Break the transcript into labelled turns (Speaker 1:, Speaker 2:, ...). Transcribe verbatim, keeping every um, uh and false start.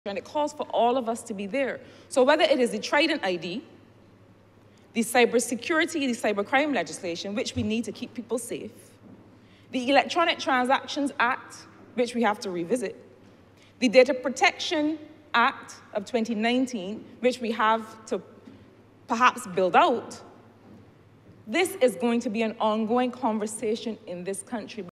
Speaker 1: and it calls for all of us to be there. So whether it is the Trident I D, the cybersecurity, the cybercrime legislation, which we need to keep people safe, the Electronic Transactions Act, which we have to revisit, the Data Protection Act of twenty nineteen, which we have to perhaps build out, this is going to be an ongoing conversation in this country.